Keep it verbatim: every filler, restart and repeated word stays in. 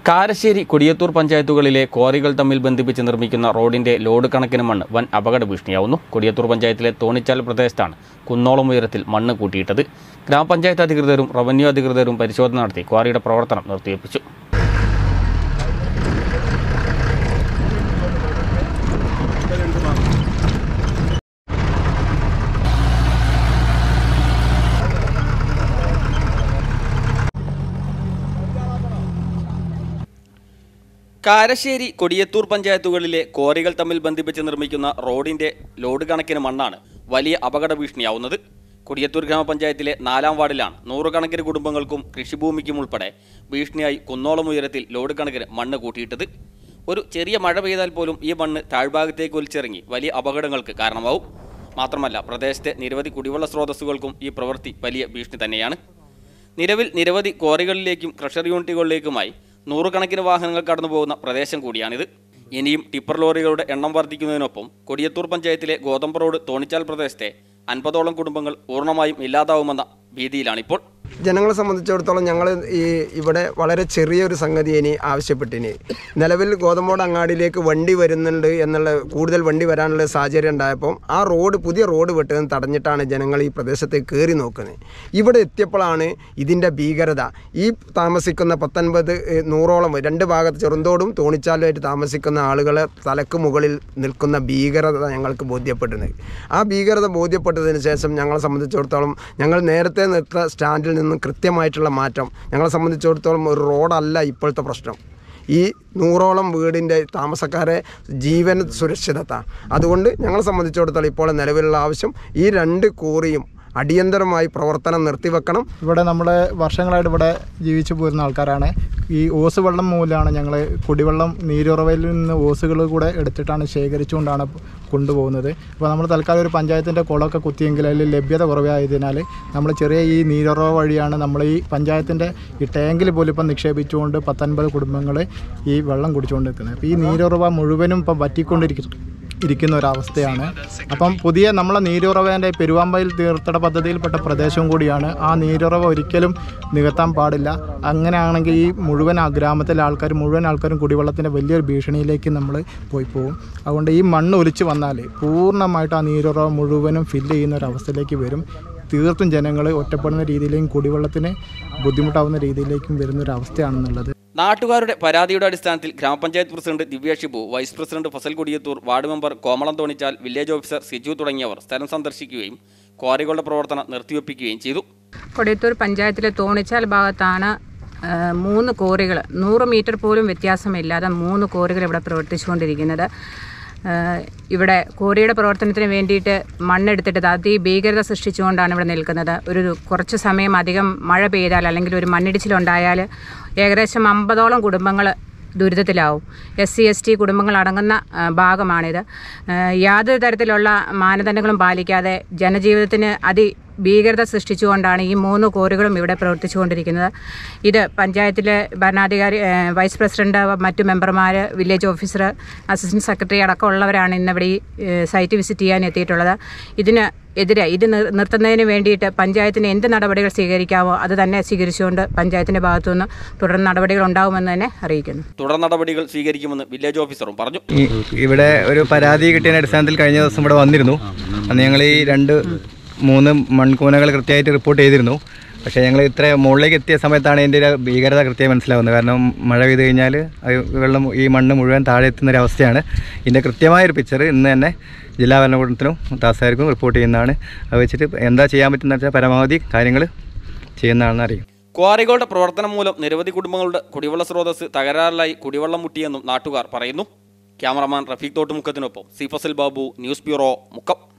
കാരശ്ശേരി കൊടിയത്തൂർ പഞ്ചായത്തുകളിലെ ക്വാറികൾ തമ്മിൽ ബന്ധിപ്പിച്ച് നിർമ്മിക്കുന്ന റോഡിന്റെ ലോഡ് കണക്കിന് മണ്ണ് വൻ അപകട ഭീഷണിയാവുന്നു. കൊടിയത്തൂർ പഞ്ചായത്തിലെ തോണിച്ചാൽ പ്രദേശത്താണ് കുന്നോളം ഉയരത്തിൽ മണ്ണ് കൂട്ടിയിട്ടത്. ഗ്രാമപഞ്ചായത്ത് അധികൃതരും റവന്യൂ അധികൃതരും പരിശോധന നടത്തി ക്വാറിയുടെ പ്രവർത്തനം നിർത്തിവെപ്പിച്ചു. കാരശ്ശേരി കൊടിയത്തൂർ പഞ്ചായത്തുകളിലെ ക്വാറികൾ തമ്മിൽ ബന്ധിപ്പിച്ച് നിർമ്മിക്കുന്ന റോഡിന്റെ ലോഡ് കണക്കിന് മണ്ണാണ് വലിയ അപകട ഭീഷണിയാവുന്നത്. കൊടിയത്തൂർ ഗ്രാമപഞ്ചായത്തിലെ നാലാം വാർഡിലാണ് നൂറുകണക്കിന് കുടുംബങ്ങൾക്കും കൃഷിഭൂമിക്കും ഉൾപ്പെടെ ഭീഷണിയായി കുന്നോളം ഉയരത്തിൽ ലോഡ് കണക്കിന് മണ്ണ് കൂട്ടിയിട്ടത്. ഒരു ചെറിയ മഴ പെയ്താൽ പോലും ഈ മണ്ണ് താഴ്ഭാഗത്തേക്ക് ഒലിച്ചിറങ്ങി വലിയ അപകടങ്ങൾക്ക് കാരണമാവും. മാത്രമല്ല, പ്രദേശത്തെ നിരവധി കുടിവെള്ള സ്രോതസ്സുകൾക്കും ഈ പ്രവൃത്തി വലിയ ഭീഷണി തന്നെയാണ്. നിലവിൽ നിരവധി ക്വാറികളിലേക്കും ക്രഷർ യൂണിറ്റുകളിലേക്കുമായി നൂറുകണക്കിന് വാഹനങ്ങൾ കടന്നുപോകുന്ന പ്രദേശം കൂടിയാണിത്. ഇനിയും ടിപ്പർ ലോറികളുടെ എണ്ണം വർദ്ധിക്കുന്നതിനൊപ്പം കൊടിയത്തൂർ പഞ്ചായത്തിലെ ഗോതമ്പ് റോഡ് തോണിച്ചാൽ പ്രദേശത്തെ അൻപതോളം കുടുംബങ്ങൾ പൂർണ്ണമായും ഇല്ലാതാവുമെന്ന ഭീതിയിലാണിപ്പോൾ. ജനങ്ങളെ സംബന്ധിച്ചിടത്തോളം ഞങ്ങൾ ഈ ഇവിടെ വളരെ ചെറിയൊരു സംഗതി ഇനി ആവശ്യപ്പെട്ടിനി. നിലവിൽ ഗോതമ്പോട് അങ്ങാടിയിലേക്ക് വണ്ടി വരുന്നുണ്ട് എന്നുള്ള കൂടുതൽ വണ്ടി വരാനുള്ള സാഹചര്യം ഉണ്ടായപ്പോൾ ആ റോഡ് പുതിയ റോഡ് വെട്ടുന്നത് തടഞ്ഞിട്ടാണ് ജനങ്ങൾ ഈ പ്രദേശത്തേക്ക് കയറി നോക്കുന്നത്. ഇവിടെ എത്തിയപ്പോഴാണ് ഇതിൻ്റെ ഭീകരത. ഈ താമസിക്കുന്ന പത്തൊൻപത് നൂറോളം രണ്ട് ഭാഗത്ത് ചെറുന്തോടും തോണിച്ചാലുമായിട്ട് താമസിക്കുന്ന ആളുകളെ തലക്ക് മുകളിൽ നിൽക്കുന്ന ഭീകരത ഞങ്ങൾക്ക് ബോധ്യപ്പെടുന്നത്. ആ ഭീകരത ബോധ്യപ്പെട്ടതിന് ശേഷം ഞങ്ങളെ സംബന്ധിച്ചിടത്തോളം ഞങ്ങൾ നേരത്തെ നിർത്ത സ്റ്റാൻഡിൽ നിന്നും കൃത്യമായിട്ടുള്ള മാറ്റം ഞങ്ങളെ സംബന്ധിച്ചിടത്തോളം ഒരു റോഡല്ല ഇപ്പോഴത്തെ പ്രശ്നം. ഈ നൂറോളം വീടിൻ്റെ താമസക്കാരെ ജീവൻ സുരക്ഷിതത. അതുകൊണ്ട് ഞങ്ങളെ സംബന്ധിച്ചിടത്തോളം ഇപ്പോൾ നിലവിലുള്ള ആവശ്യം ഈ രണ്ട് കോറിയും അടിയന്തരമായി പ്രവർത്തനം നിർത്തിവെക്കണം. ഇവിടെ നമ്മൾ വർഷങ്ങളായിട്ട് ഇവിടെ ജീവിച്ചു പോരുന്ന ആൾക്കാരാണ്. ഈ ഓസ് വെള്ളം മൂലമാണ് ഞങ്ങൾ കുടിവെള്ളം നീരുറവയിൽ നിന്ന് ഓസുകൾ കൂടെ എടുത്തിട്ടാണ് ശേഖരിച്ചുകൊണ്ടാണ് കൊണ്ടുപോകുന്നത്. അപ്പോൾ നമ്മൾ തൽക്കാലം ഒരു പഞ്ചായത്തിൻ്റെ കുളമൊക്കെ കുത്തിയെങ്കിൽ അതിൽ ലഭ്യത കുറവായതിനാൽ നമ്മൾ ചെറിയ ഈ നീരുറവ വഴിയാണ് നമ്മൾ ഈ പഞ്ചായത്തിൻ്റെ ഈ ടാങ്കിൽ പോലും ഇപ്പം നിക്ഷേപിച്ചുകൊണ്ട് പത്തൊൻപത് കുടുംബങ്ങൾ ഈ വെള്ളം കുടിച്ചുകൊണ്ട് നിൽക്കുന്നത്. അപ്പോൾ ഈ നീരുറവ മുഴുവനും ഇപ്പം വറ്റിക്കൊണ്ടിരിക്കുന്നു ഇരിക്കുന്ന ഒരവസ്ഥയാണ്. അപ്പം പുതിയ നമ്മളെ നീരുറവേൻ്റെ പെരുവാമ്പയിൽ തീർത്ഥട പദ്ധതിയിൽപ്പെട്ട പ്രദേശവും കൂടിയാണ്. ആ നീരുറവ ഒരിക്കലും നികത്താൻ പാടില്ല. അങ്ങനെയാണെങ്കിൽ ഈ മുഴുവൻ ആ ഗ്രാമത്തിലെ ആൾക്കാർ മുഴുവൻ ആൾക്കാരും കുടിവെള്ളത്തിൻ്റെ വലിയൊരു ഭീഷണിയിലേക്ക് നമ്മൾ പോയി പോകും. അതുകൊണ്ട് ഈ മണ്ണ് ഒലിച്ച് വന്നാൽ പൂർണ്ണമായിട്ട് ആ നീരുറവ മുഴുവനും ഫില്ല് ചെയ്യുന്ന ഒരവസ്ഥയിലേക്ക് വരും. തീർത്തും ജനങ്ങൾ ഒറ്റപ്പെടുന്ന രീതിയിലേക്കും കുടിവെള്ളത്തിന് ബുദ്ധിമുട്ടാവുന്ന രീതിയിലേക്കും വരുന്നൊരവസ്ഥയാണെന്നുള്ളത്. നാട്ടുകാരുടെ പരാതിയുടെ അടിസ്ഥാനത്തിൽ ഗ്രാമപഞ്ചായത്ത് president Divya Shibu, vice president Fazal Kodiyathur, ward member Komalam Thonichal, village officer Siju തുടങ്ങിയവർ സ്ഥലം സന്ദർശിക്കുകയും ക്വാറികളുടെ പ്രവർത്തനം നിർത്തിവെപ്പിക്കുകയും ചെയ്തു. കൊടിയത്തൂർ പഞ്ചായത്തിലെ തോണിച്ചാൽ ഭാഗത്താണ് മൂന്ന് കോറികൾ, നൂറ് മീറ്റർ പോലും വ്യത്യാസമില്ലാതെ മൂന്ന് കോറികൾ ഇവിടെ പ്രവർത്തിച്ചുകൊണ്ടിരിക്കുന്നത്. ഇവിടെ കോറിയുടെ പ്രവർത്തനത്തിന് വേണ്ടിയിട്ട് മണ്ണെടുത്തിട്ട് അതിഭീകരത സൃഷ്ടിച്ചുകൊണ്ടാണ് ഇവിടെ നിൽക്കുന്നത്. ഒരു കുറച്ച് സമയം അധികം മഴ പെയ്താൽ അല്ലെങ്കിൽ ഒരു മണ്ണിടിച്ചിലുണ്ടായാൽ ഏകദേശം അമ്പതോളം കുടുംബങ്ങൾ ദുരിതത്തിലാവും. എസ് സി എസ് ടി കുടുംബങ്ങൾ അടങ്ങുന്ന ഭാഗമാണിത്. യാതൊരു തരത്തിലുള്ള മാനദണ്ഡങ്ങളും പാലിക്കാതെ ജനജീവിതത്തിന് അതി ഭീകരത സൃഷ്ടിച്ചുകൊണ്ടാണ് ഈ മൂന്ന് കോറികളും ഇവിടെ പ്രവർത്തിച്ചുകൊണ്ടിരിക്കുന്നത്. ഇത് പഞ്ചായത്തിലെ ഭരണാധികാരി, വൈസ് പ്രസിഡന്റ്, മറ്റു മെമ്പർമാർ, വില്ലേജ് ഓഫീസർ, അസിസ്റ്റന്റ് സെക്രട്ടറി അടക്കമുള്ളവരാണ് ഇന്നിവിടെ ഈ സൈറ്റ് വിസിറ്റ് ചെയ്യാൻ എത്തിയിട്ടുള്ളത്. ഇതിന് എതിരെ ഇത് നിർത്തുന്നതിന് വേണ്ടിയിട്ട് പഞ്ചായത്തിന് എന്ത് നടപടികൾ സ്വീകരിക്കാമോ അത് തന്നെ സ്വീകരിച്ചുകൊണ്ട് പഞ്ചായത്തിൻ്റെ ഭാഗത്തുനിന്ന് തുടർ നടപടികൾ ഉണ്ടാകുമെന്ന് തന്നെ അറിയിക്കുന്നു. തുടർ നടപടികൾ സ്വീകരിക്കുമെന്ന് വില്ലേജ് ഓഫീസറും പറഞ്ഞു. ഇവിടെ ഒരു പരാതി കിട്ടിയ അടിസ്ഥാനത്തിൽ കഴിഞ്ഞ ദിവസം ഇവിടെ വന്നിരുന്നു. അന്ന് ഞങ്ങൾ ഈ രണ്ട് മൂന്ന് മൺകൂനകൾ കൃത്യമായിട്ട് റിപ്പോർട്ട് ചെയ്തിരുന്നു. പക്ഷേ ഞങ്ങൾ ഇത്ര മുകളിലേക്ക് എത്തിയ സമയത്താണ് ഇതിൻ്റെ ഒരു ഭീകരത കൃത്യമായി മനസ്സിലാവുന്നത്. കാരണം മഴ പെയ്ത് കഴിഞ്ഞാൽ വെള്ളം ഈ മണ്ണ് മുഴുവൻ താഴെ എത്തുന്നൊരവസ്ഥയാണ്. ഇതിൻ്റെ കൃത്യമായൊരു പിക്ചർ ഇന്ന് തന്നെ ജില്ലാ ഭരണകൂടത്തിനും താസാർക്കും റിപ്പോർട്ട് ചെയ്യുന്നതാണ്. അത് വെച്ചിട്ട് എന്താ ചെയ്യാൻ പറ്റുന്ന വെച്ചാൽ പരമാവധി കാര്യങ്ങൾ ചെയ്യുന്നതാണെന്ന് അറിയും. ക്വാറികളുടെ പ്രവർത്തനം മൂലം നിരവധി കുടുംബങ്ങളുടെ കുടിവെള്ള സ്രോതസ് തകരാറിലായി കുടിവെള്ളം മുട്ടിയെന്നും നാട്ടുകാർ പറയുന്നു. ക്യാമറമാൻ റഫീഖ് തോട്ടുമുക്കത്തിനൊപ്പം C Fazal Babu, news bureau, Mukkam.